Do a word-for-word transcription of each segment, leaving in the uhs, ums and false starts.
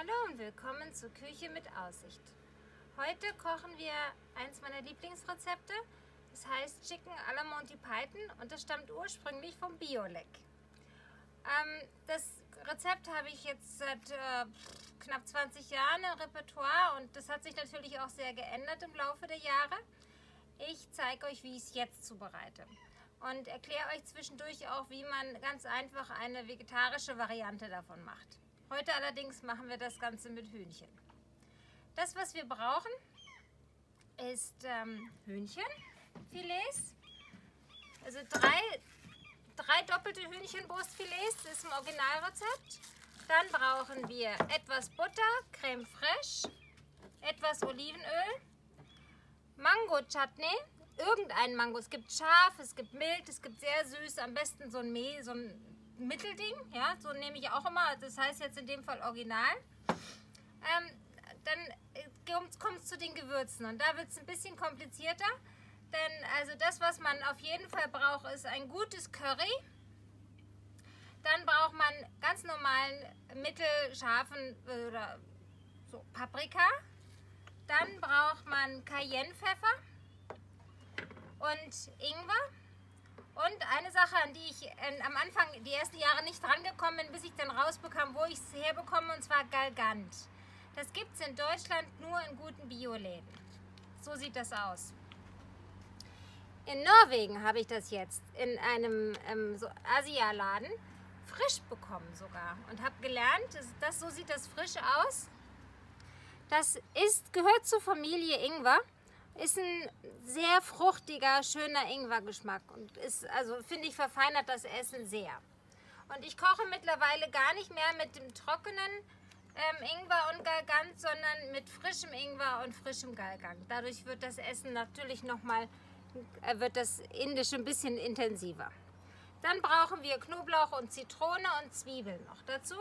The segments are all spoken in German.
Hallo und willkommen zur Küche mit Aussicht. Heute kochen wir eins meiner Lieblingsrezepte. Das heißt Chicken à la Monty Python und das stammt ursprünglich vom Biolek. Ähm, das Rezept habe ich jetzt seit äh, knapp zwanzig Jahren im Repertoire und das hat sich natürlich auch sehr geändert im Laufe der Jahre. Ich zeige euch, wie ich es jetzt zubereite und erkläre euch zwischendurch auch, wie man ganz einfach eine vegetarische Variante davon macht. Heute allerdings machen wir das Ganze mit Hühnchen. Das, was wir brauchen, ist ähm, Hühnchenfilets, also drei, drei doppelte Hühnchenbrustfilets, das ist im Originalrezept. Dann brauchen wir etwas Butter, Creme fraiche, etwas Olivenöl, Mango-Chutney, irgendein Mango. Es gibt scharf, es gibt mild, es gibt sehr süß, am besten so ein Mehl, so ein Mittelding, ja, so nehme ich auch immer, das heißt jetzt in dem Fall Original. Ähm, dann kommt es zu den Gewürzen und da wird es ein bisschen komplizierter, denn also das, was man auf jeden Fall braucht, ist ein gutes Curry. Dann braucht man ganz normalen mittelscharfen oder so Paprika. Dann braucht man Cayennepfeffer und Ingwer. Und eine Sache, an die ich äh, am Anfang die ersten Jahre nicht rangekommen bin, bis ich dann rausbekam, wo ich es herbekomme, und zwar Galgant. Das gibt es in Deutschland nur in guten Bioläden. So sieht das aus. In Norwegen habe ich das jetzt in einem ähm, so Asialaden frisch bekommen sogar und habe gelernt, das, das, so sieht das frisch aus. Das ist, gehört zur Familie Ingwer. Ist ein sehr fruchtiger, schöner Ingwergeschmack und ist, also finde ich, verfeinert das Essen sehr. Und ich koche mittlerweile gar nicht mehr mit dem trockenen ähm, Ingwer und Galgant, sondern mit frischem Ingwer und frischem Galgant. Dadurch wird das Essen natürlich nochmal, äh, wird das Indische ein bisschen intensiver. Dann brauchen wir Knoblauch und Zitrone und Zwiebeln noch dazu.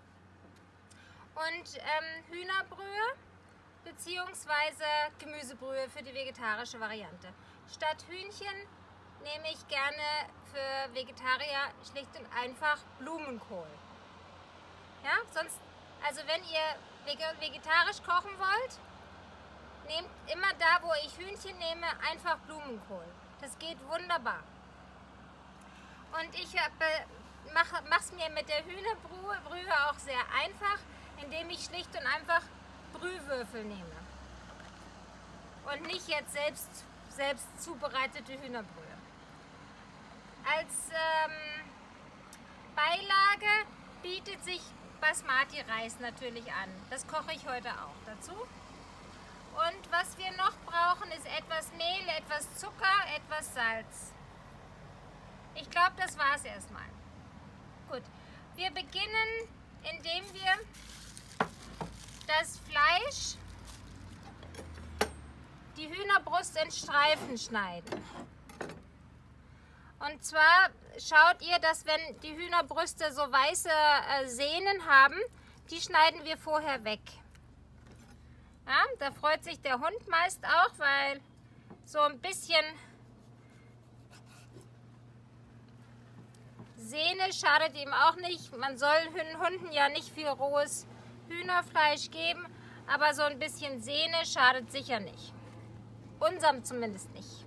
Und ähm, Hühnerbrühe beziehungsweise Gemüsebrühe für die vegetarische Variante. Statt Hühnchen nehme ich gerne für Vegetarier schlicht und einfach Blumenkohl. Ja, sonst, also wenn ihr vegetarisch kochen wollt, nehmt immer da, wo ich Hühnchen nehme, einfach Blumenkohl. Das geht wunderbar. Und ich mache es mir mit der Hühnerbrühe auch sehr einfach, indem ich schlicht und einfach Brühwürfel nehme und nicht jetzt selbst, selbst zubereitete Hühnerbrühe. Als ähm, Beilage bietet sich Basmati-Reis natürlich an. Das koche ich heute auch dazu. Und was wir noch brauchen, ist etwas Mehl, etwas Zucker, etwas Salz. Ich glaube, das war es erstmal. Gut, wir beginnen, indem wir das Fleisch, die Hühnerbrust in Streifen schneiden. Und zwar schaut ihr, dass wenn die Hühnerbrüste so weiße äh, Sehnen haben, die schneiden wir vorher weg. Ja, da freut sich der Hund meist auch, weil so ein bisschen Sehne schadet ihm auch nicht. Man soll Hunden ja nicht viel rohes Hühnerfleisch geben, aber so ein bisschen Sehne schadet sicher nicht. Unserem zumindest nicht.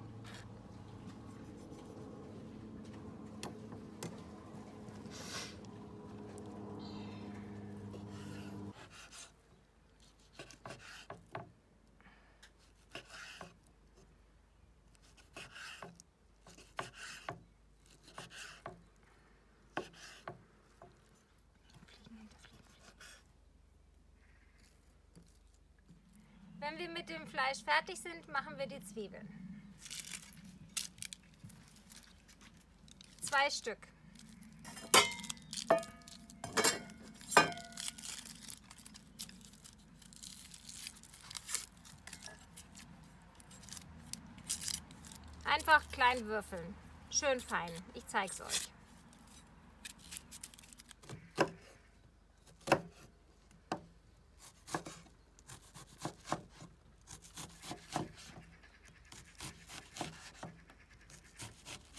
Wenn wir mit dem Fleisch fertig sind, machen wir die Zwiebeln. Zwei Stück. Einfach klein würfeln. Schön fein. Ich zeige es euch.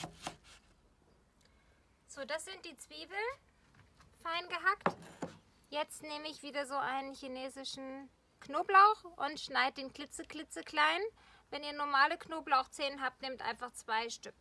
So, das sind die Zwiebeln, fein gehackt. Jetzt nehme ich wieder so einen chinesischen Knoblauch und schneide den klitze, klitze klein. Wenn ihr normale Knoblauchzehen habt, nehmt einfach zwei Stück.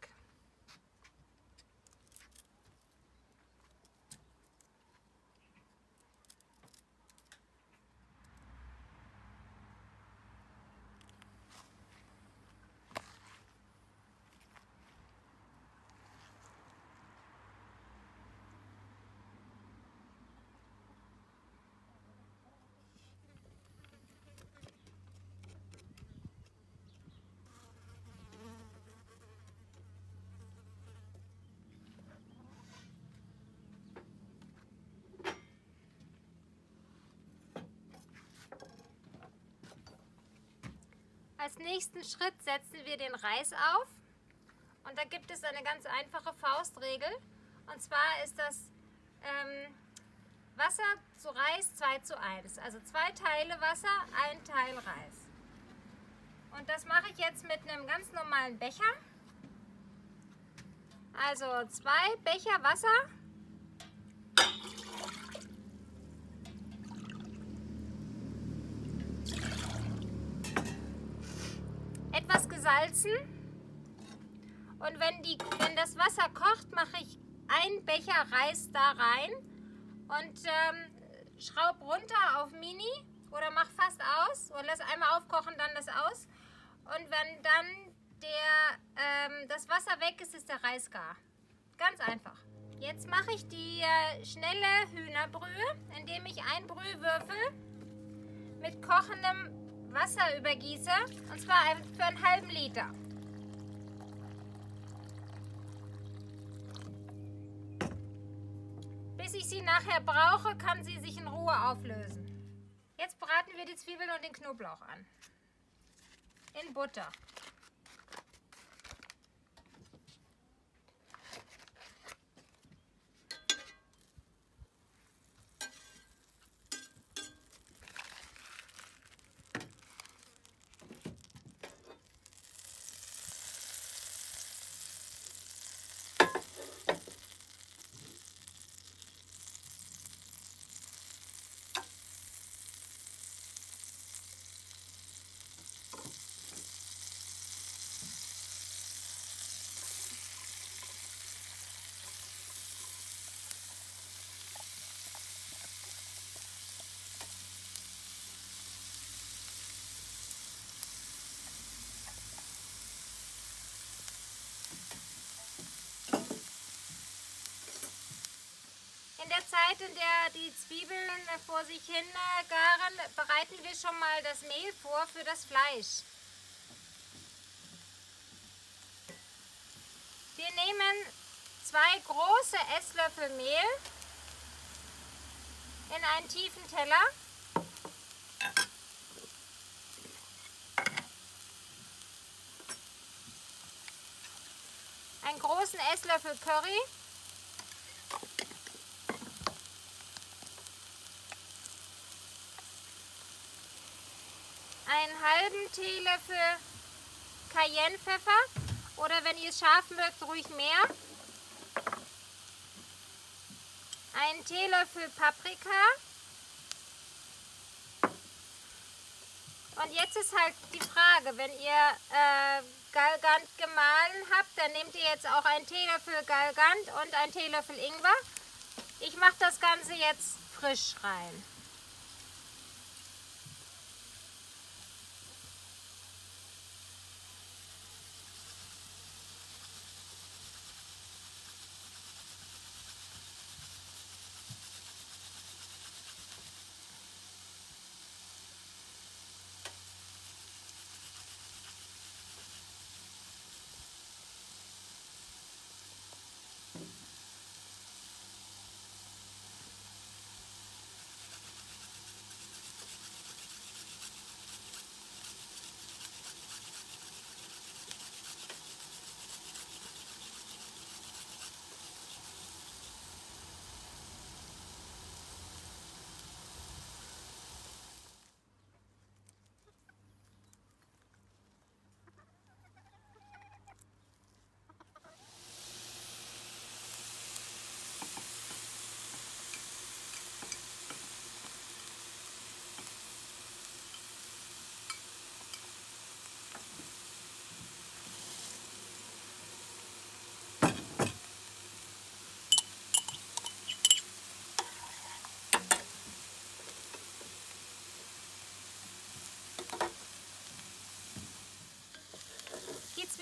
Als nächsten Schritt setzen wir den Reis auf und da gibt es eine ganz einfache Faustregel und zwar ist das ähm, Wasser zu Reis zwei zu eins, also zwei Teile Wasser, ein Teil Reis. Und das mache ich jetzt mit einem ganz normalen Becher, also zwei Becher Wasser. Etwas gesalzen und wenn, die, wenn das Wasser kocht, mache ich einen Becher Reis da rein und ähm, schraub runter auf Mini oder mach fast aus und lass einmal aufkochen, dann das aus und wenn dann der, ähm, das Wasser weg ist, ist der Reis gar. Ganz einfach. Jetzt mache ich die äh, schnelle Hühnerbrühe, indem ich einen Brühwürfel mit kochendem Wasser übergieße, und zwar für einen halben Liter. Bis ich sie nachher brauche, kann sie sich in Ruhe auflösen. Jetzt braten wir die Zwiebeln und den Knoblauch an. In Butter. In der Zeit, in der die Zwiebeln vor sich hin garen, bereiten wir schon mal das Mehl vor für das Fleisch. Wir nehmen zwei große Esslöffel Mehl in einen tiefen Teller. Einen großen Esslöffel Curry. Einen halben Teelöffel Cayennepfeffer oder wenn ihr es scharf mögt, ruhig mehr. Einen Teelöffel Paprika. Und jetzt ist halt die Frage, wenn ihr äh, Galgant gemahlen habt, dann nehmt ihr jetzt auch einen Teelöffel Galgant und einen Teelöffel Ingwer. Ich mache das Ganze jetzt frisch rein.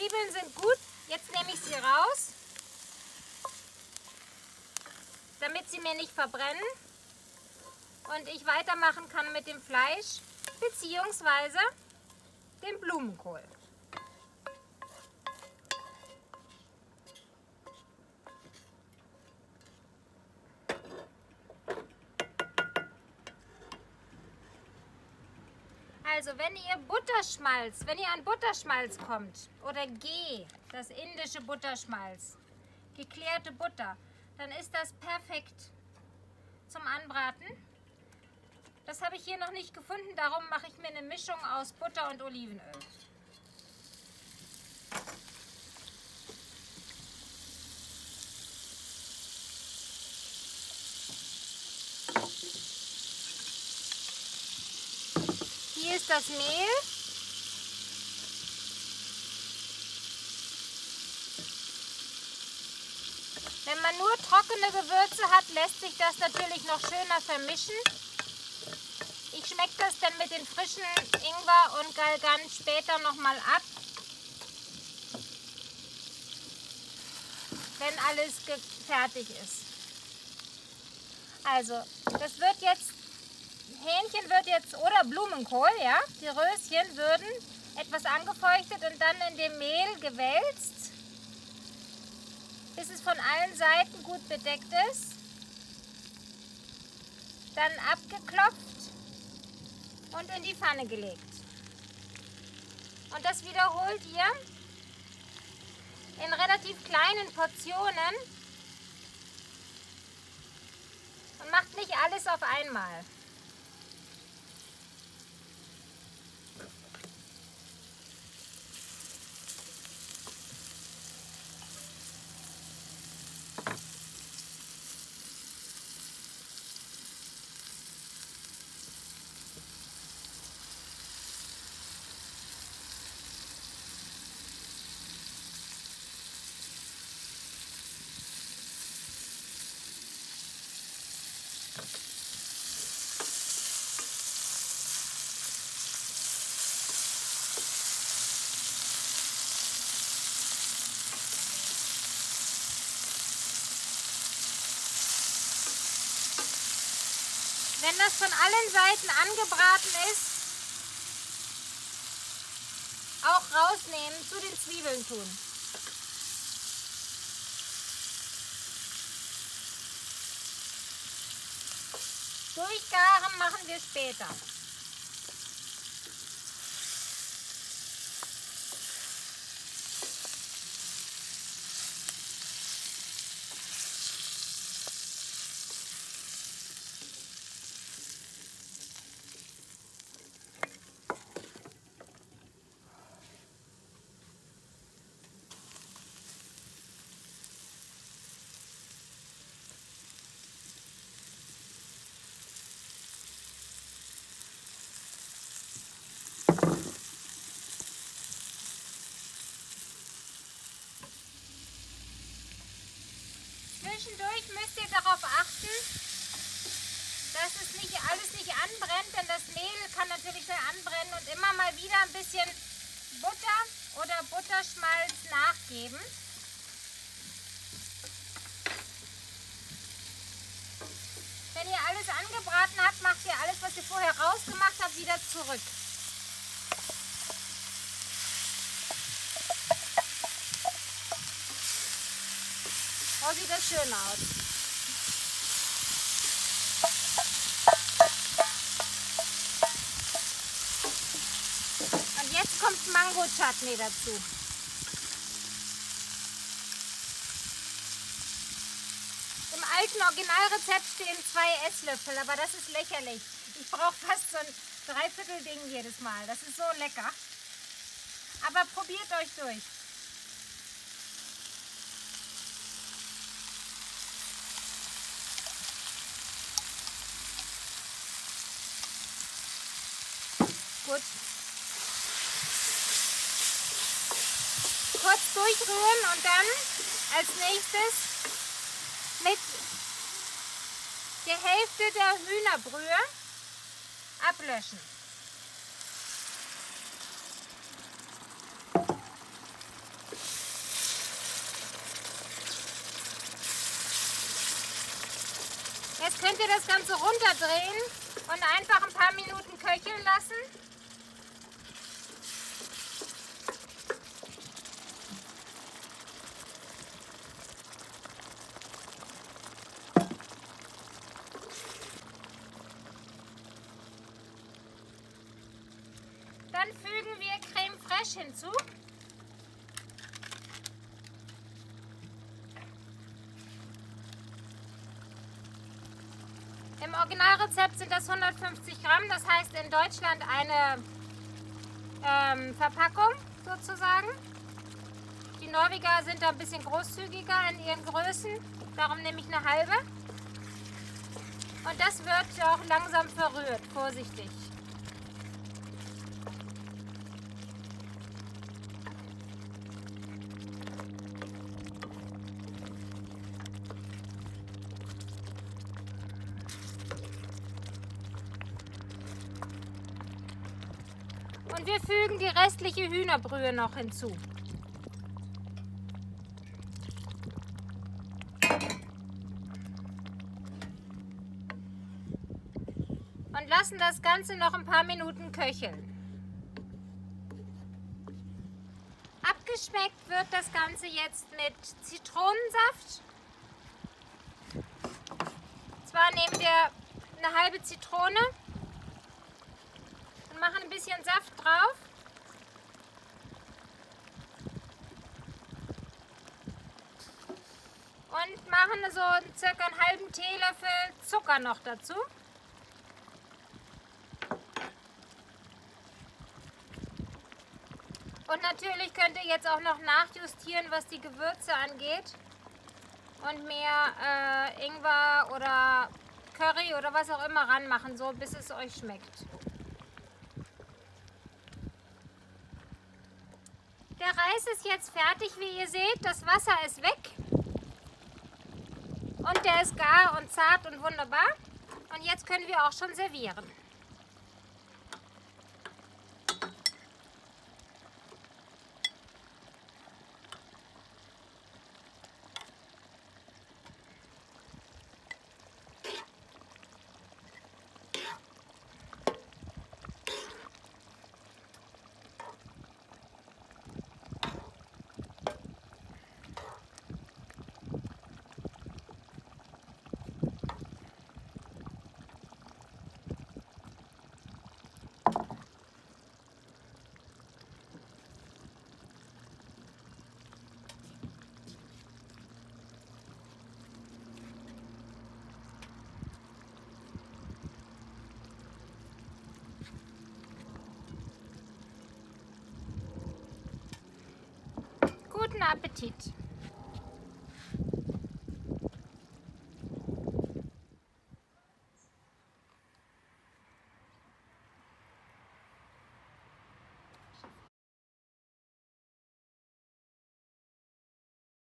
Zwiebeln sind gut. Jetzt nehme ich sie raus, damit sie mir nicht verbrennen und ich weitermachen kann mit dem Fleisch bzw. dem Blumenkohl. Also wenn ihr Butterschmalz, wenn ihr an Butterschmalz kommt oder Ghee, das indische Butterschmalz, geklärte Butter, dann ist das perfekt zum Anbraten. Das habe ich hier noch nicht gefunden, darum mache ich mir eine Mischung aus Butter und Olivenöl. Hier ist das Mehl. Wenn man nur trockene Gewürze hat, lässt sich das natürlich noch schöner vermischen. Ich schmecke das dann mit den frischen Ingwer und Galgan später nochmal ab, wenn alles fertig ist. Also, das wird jetzt, Hähnchen wird jetzt, oder Blumenkohl, ja, die Röschen würden etwas angefeuchtet und dann in dem Mehl gewälzt, bis es von allen Seiten gut bedeckt ist. Dann abgeklopft und in die Pfanne gelegt. Und das wiederholt ihr in relativ kleinen Portionen und macht nicht alles auf einmal. Wenn das von allen Seiten angebraten ist, auch rausnehmen, zu den Zwiebeln tun. Durchgaren machen wir später. Zwischendurch müsst ihr darauf achten, dass es nicht alles nicht anbrennt, denn das Mehl kann natürlich schnell anbrennen und immer mal wieder ein bisschen Butter oder Butterschmalz nachgeben. Wenn ihr alles angebraten habt, macht ihr alles, was ihr vorher rausgemacht habt, wieder zurück. Oh, sieht das schön aus. Und jetzt kommt Mango-Chutney dazu. Im alten Originalrezept stehen zwei Esslöffel, aber das ist lächerlich. Ich brauche fast so ein Dreiviertel-Ding jedes Mal. Das ist so lecker. Aber probiert euch durch. Gut. Kurz durchrühren und dann als nächstes mit der Hälfte der Hühnerbrühe ablöschen. ihr das Ganze runterdrehen und einfach ein paar Minuten köcheln lassen. Dann fügen wir Creme Fraiche hinzu. Im Originalrezept sind das hundertfünfzig Gramm, das heißt in Deutschland eine ähm, Verpackung sozusagen. Die Norweger sind da ein bisschen großzügiger in ihren Größen, darum nehme ich eine halbe. Und das wird auch langsam verrührt, vorsichtig. Und wir fügen die restliche Hühnerbrühe noch hinzu. Und lassen das Ganze noch ein paar Minuten köcheln. Abgeschmeckt wird das Ganze jetzt mit Zitronensaft. Zwar nehmen wir eine halbe Zitrone. Machen ein bisschen Saft drauf. Und machen so circa einen halben Teelöffel Zucker noch dazu. Und natürlich könnt ihr jetzt auch noch nachjustieren, was die Gewürze angeht. Und mehr äh, Ingwer oder Curry oder was auch immer ranmachen, so bis es euch schmeckt. Der Reis ist jetzt fertig, wie ihr seht. Das Wasser ist weg. Und der ist gar und zart und wunderbar. Und jetzt können wir auch schon servieren. Guten Appetit!